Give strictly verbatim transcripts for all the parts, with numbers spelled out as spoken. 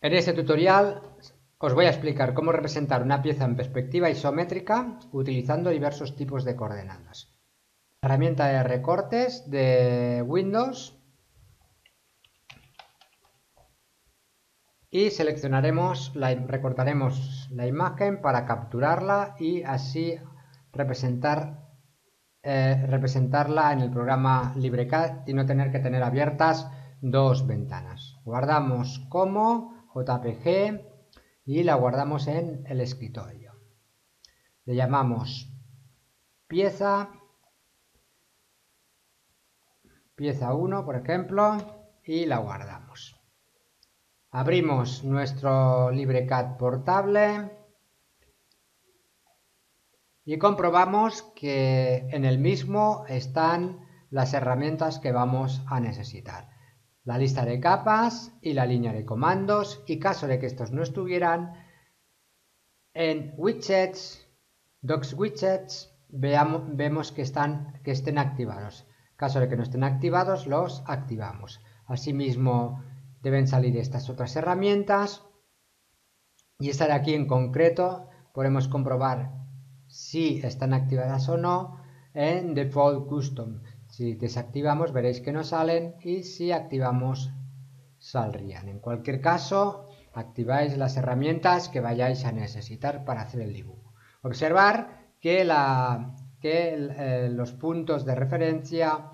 En este tutorial os voy a explicar cómo representar una pieza en perspectiva isométrica utilizando diversos tipos de coordenadas. Herramienta de recortes de Windows y seleccionaremos, la, recortaremos la imagen para capturarla y así representar, eh, representarla en el programa LibreCAD y no tener que tener abiertas dos ventanas. Guardamos como J P G y la guardamos en el escritorio. Le llamamos pieza, pieza uno, por ejemplo, y la guardamos. Abrimos nuestro LibreCAD portable y comprobamos que en el mismo están las herramientas que vamos a necesitar. La lista de capas y la línea de comandos, y caso de que estos no estuvieran, en widgets, docs widgets, veamos, vemos que, están, que estén activados. En caso de que no estén activados, los activamos. Asimismo, deben salir estas otras herramientas, y esta de aquí en concreto podemos comprobar si están activadas o no en Default Custom. Si desactivamos veréis que no salen, y si activamos saldrían. En cualquier caso, activáis las herramientas que vayáis a necesitar para hacer el dibujo. Observar que, la, que eh, los puntos de referencia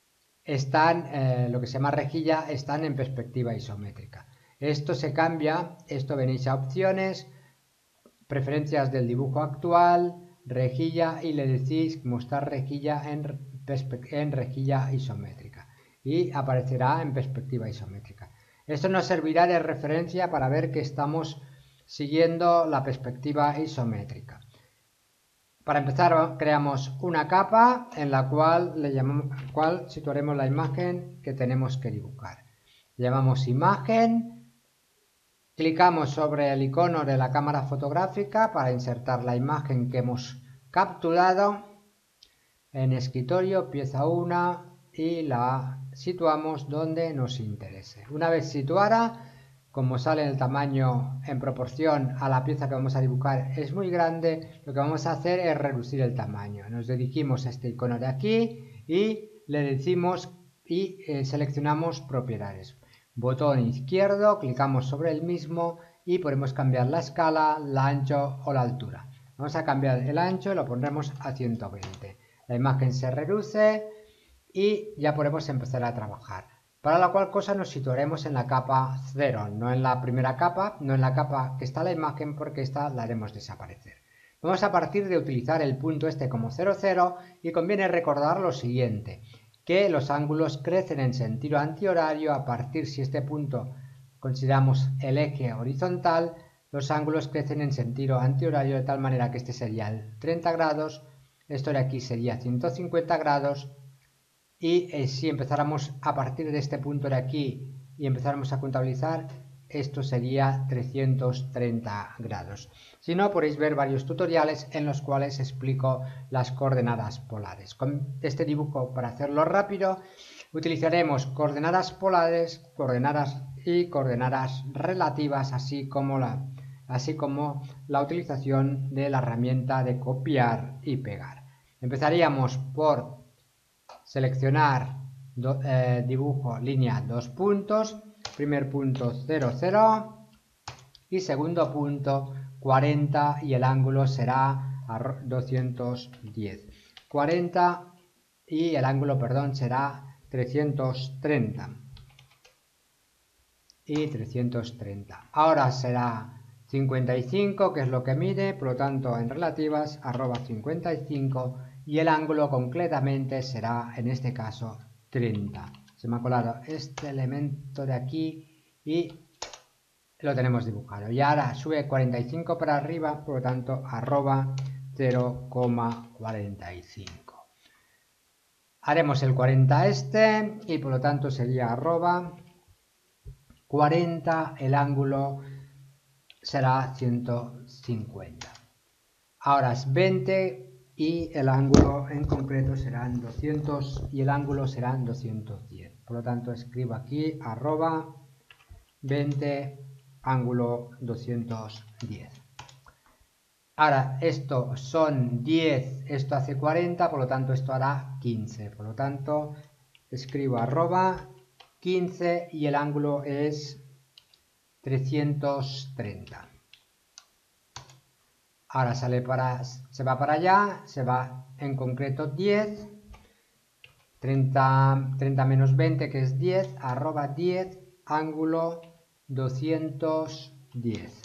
están, eh, lo que se llama rejilla, están en perspectiva isométrica. Esto se cambia, esto venís a opciones, preferencias del dibujo actual, rejilla, y le decís mostrar rejilla en, en rejilla isométrica y aparecerá en perspectiva isométrica. Esto nos servirá de referencia para ver que estamos siguiendo la perspectiva isométrica. Para empezar, creamos una capa en la cual, le llamamos, cual situaremos la imagen que tenemos que dibujar. Le llamamos imagen, clicamos sobre el icono de la cámara fotográfica para insertar la imagen que hemos capturado en escritorio, pieza uno, y la situamos donde nos interese. Una vez situada, como sale el tamaño en proporción a la pieza que vamos a dibujar es muy grande, lo que vamos a hacer es reducir el tamaño. Nos dirigimos a este icono de aquí y le decimos y eh, seleccionamos propiedades. Botón izquierdo, clicamos sobre el mismo y podemos cambiar la escala, el ancho o la altura. Vamos a cambiar el ancho y lo pondremos a ciento veinte. La imagen se reduce y ya podemos empezar a trabajar. Para la cual cosa nos situaremos en la capa cero, no en la primera capa, no en la capa que está la imagen, porque esta la haremos desaparecer. Vamos a partir de utilizar el punto este como cero cero, y conviene recordar lo siguiente, que los ángulos crecen en sentido antihorario a partir, si este punto consideramos el eje horizontal, los ángulos crecen en sentido antihorario de tal manera que este sería el treinta grados, esto de aquí sería ciento cincuenta grados, y eh, si empezáramos a partir de este punto de aquí y empezáramos a contabilizar, esto sería trescientos treinta grados. Si no, podéis ver varios tutoriales en los cuales explico las coordenadas polares. Con este dibujo, para hacerlo rápido, utilizaremos coordenadas polares, coordenadas y coordenadas relativas, así como la, así como la utilización de la herramienta de copiar y pegar. Empezaríamos por seleccionar do, eh, dibujo línea dos puntos, primer punto cero cero y segundo punto cuarenta, y el ángulo será doscientos diez. cuarenta y el ángulo, perdón, será trescientos treinta. Y trescientos treinta. Ahora será cincuenta y cinco, que es lo que mide, por lo tanto en relativas, arroba cincuenta y cinco, y el ángulo concretamente será, en este caso, treinta. Se me ha colado este elemento de aquí y lo tenemos dibujado. Y ahora sube cuarenta y cinco para arriba, por lo tanto, arroba cero coma cuarenta y cinco. Haremos el cuarenta este y por lo tanto sería arroba cuarenta, el ángulo será ciento cincuenta. Ahora es veinte y el ángulo en concreto serán doscientos y el ángulo serán doscientos diez. Por lo tanto, escribo aquí arroba veinte ángulo doscientos diez. Ahora, esto son diez, esto hace cuarenta, por lo tanto esto hará quince. Por lo tanto, escribo arroba quince y el ángulo es trescientos treinta. Ahora sale para, se va para allá, se va en concreto diez, treinta, treinta menos veinte que es diez, arroba diez, ángulo doscientos diez.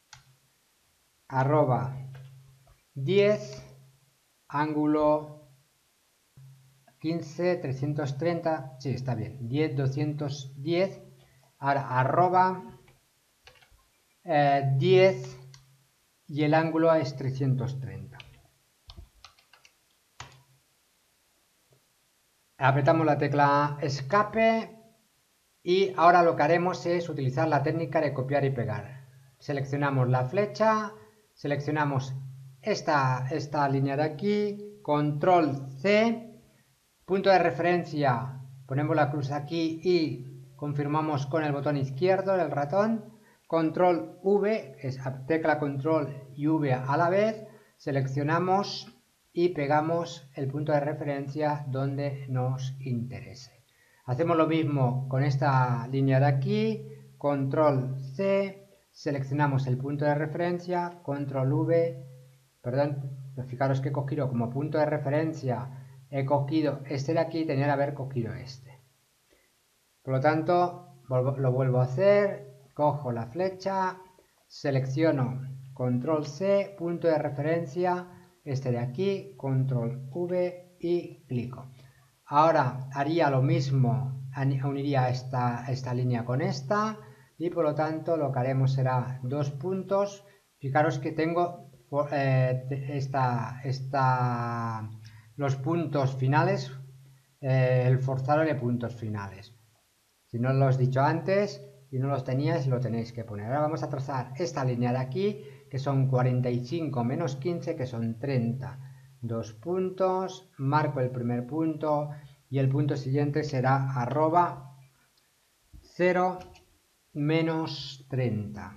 Arroba diez, ángulo quince, trescientos treinta, sí, está bien, diez, doscientos diez, ahora arroba eh, diez y el ángulo es trescientos treinta. Apretamos la tecla escape y ahora lo que haremos es utilizar la técnica de copiar y pegar. Seleccionamos la flecha, seleccionamos esta, esta línea de aquí, control C, punto de referencia, ponemos la cruz aquí y confirmamos con el botón izquierdo del ratón, control V, es tecla control y V a la vez, seleccionamos y pegamos el punto de referencia donde nos interese. Hacemos lo mismo con esta línea de aquí, control C, seleccionamos el punto de referencia, control V, perdón, fijaros que he cogido como punto de referencia, he cogido este de aquí, tenía que haber cogido este. Por lo tanto, lo vuelvo a hacer, cojo la flecha, selecciono control C, punto de referencia, este de aquí, control V y clico. Ahora haría lo mismo, uniría esta, esta línea con esta y por lo tanto lo que haremos será dos puntos. Fijaros que tengo eh, esta, esta, los puntos finales, eh, el forzado de puntos finales. Si no lo he dicho antes y no los teníais, lo tenéis que poner. Ahora vamos a trazar esta línea de aquí, que son cuarenta y cinco menos quince, que son treinta. Dos puntos, marco el primer punto y el punto siguiente será arroba cero menos treinta,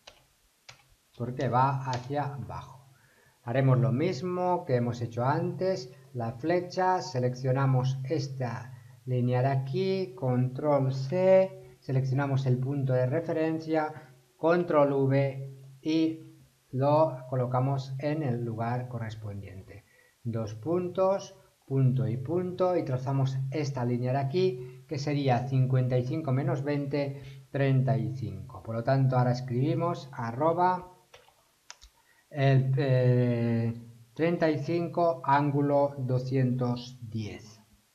porque va hacia abajo. Haremos lo mismo que hemos hecho antes, la flecha, seleccionamos esta línea de aquí, control C, seleccionamos el punto de referencia, control V y lo colocamos en el lugar correspondiente. Dos puntos, punto y punto, y trazamos esta línea de aquí, que sería cincuenta y cinco menos veinte, treinta y cinco. Por lo tanto, ahora escribimos arroba el eh, treinta y cinco, ángulo doscientos diez.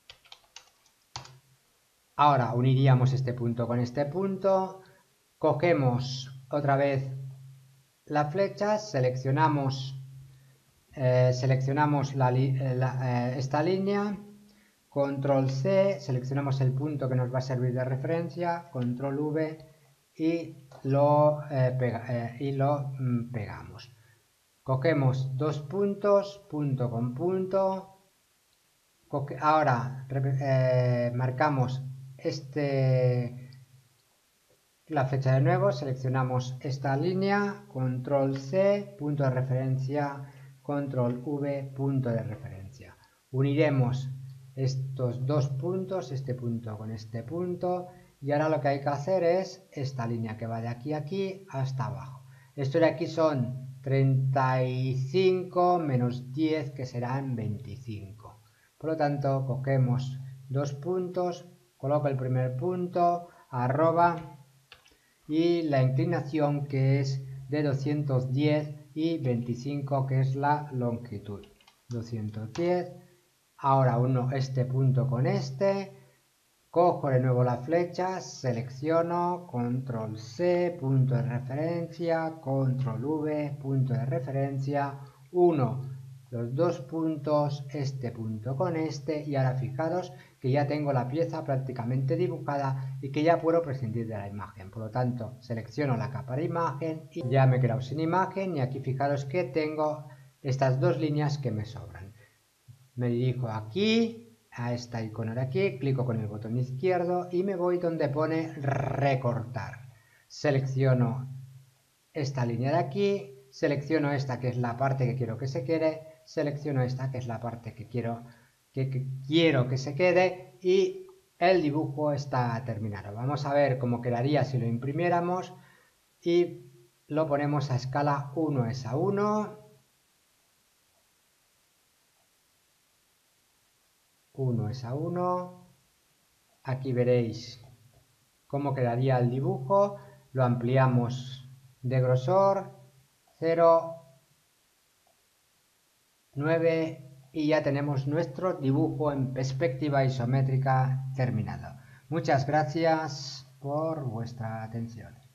Ahora uniríamos este punto con este punto, cogemos otra vez la flecha, seleccionamos, eh, seleccionamos la, la, eh, esta línea, control C, seleccionamos el punto que nos va a servir de referencia, control V y lo, eh, pega, eh, y lo mm, pegamos. Cogemos dos puntos, punto con punto, ahora eh, marcamos este, la flecha de nuevo, seleccionamos esta línea, control C, punto de referencia, control V, punto de referencia. Uniremos estos dos puntos, este punto con este punto, y ahora lo que hay que hacer es esta línea que va de aquí a aquí hasta abajo. Esto de aquí son treinta y cinco menos diez, que serán veinticinco. Por lo tanto, cogemos dos puntos, coloco el primer punto, arroba, y la inclinación, que es de doscientos diez, y veinticinco, que es la longitud. doscientos diez. Ahora uno este punto con este, cojo de nuevo la flecha, selecciono, control C, punto de referencia, control V, punto de referencia, uno los dos puntos, este punto con este, y ahora fijaros que ya tengo la pieza prácticamente dibujada y que ya puedo prescindir de la imagen. Por lo tanto, selecciono la capa de imagen y ya me he quedado sin imagen, y aquí fijaros que tengo estas dos líneas que me sobran. Me dirijo aquí a esta icono de aquí, clico con el botón izquierdo y me voy donde pone recortar. Selecciono esta línea de aquí, selecciono esta que es la parte que quiero que se quede, selecciono esta que es la parte que quiero que, que quiero que se quede y el dibujo está terminado. Vamos a ver cómo quedaría si lo imprimiéramos y lo ponemos a escala uno es a uno. uno es a uno. Aquí veréis cómo quedaría el dibujo. Lo ampliamos de grosor cero, nueve y ya tenemos nuestro dibujo en perspectiva isométrica terminado. Muchas gracias por vuestra atención.